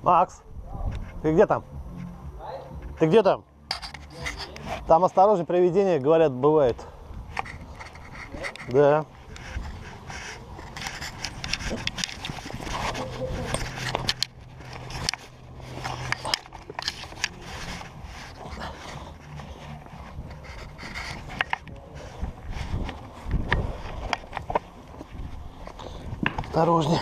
Макс, ты где там? Ты где там? Там осторожно, привидения, говорят, бывает. Да. Осторожнее.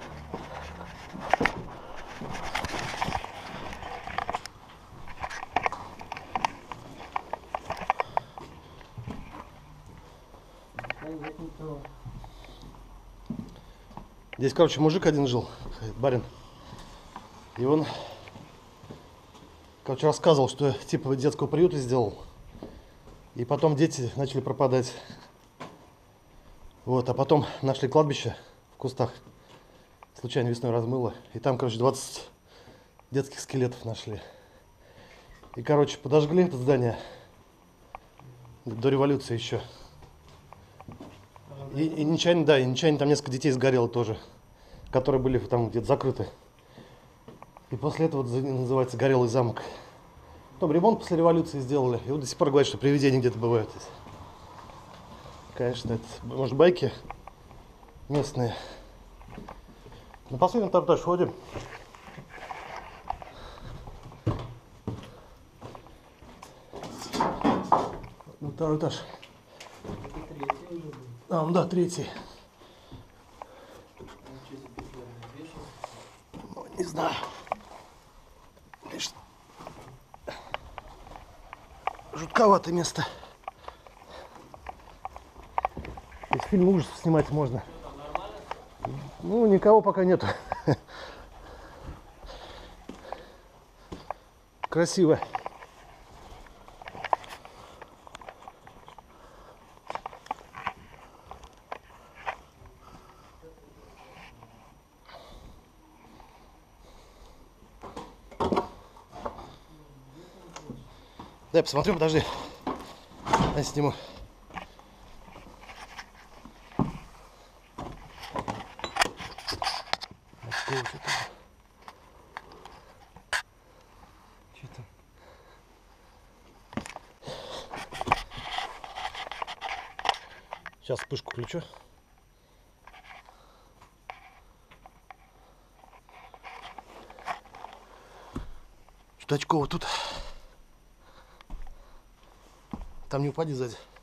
Здесь, короче, мужик один жил, барин. И он, короче, рассказывал, что типа детского приюта сделал. И потом дети начали пропадать. Вот, а потом нашли кладбище в кустах. Случайно весной размыло. И там, короче, 20 детских скелетов нашли. И, короче, подожгли это здание до революции еще. И нечаянно, да, и нечаянно там несколько детей сгорело тоже, которые были там где-то закрыты. И после этого называется «Горелый замок». Потом ремонт после революции сделали. И вот до сих пор говорят, что привидения где-то бывают здесь. Конечно, это, может, байки местные. На последний этаж ходим. На второй этаж. А, ну да, третий. Ну, не знаю. Конечно, жутковатое место. Здесь фильм ужасов снимать можно. Ну, никого пока нету. Красиво. Дай посмотрю, подожди. Я сниму. Что-то. Сейчас вспышку включу. Что-то очково тут. Там не упади сзади.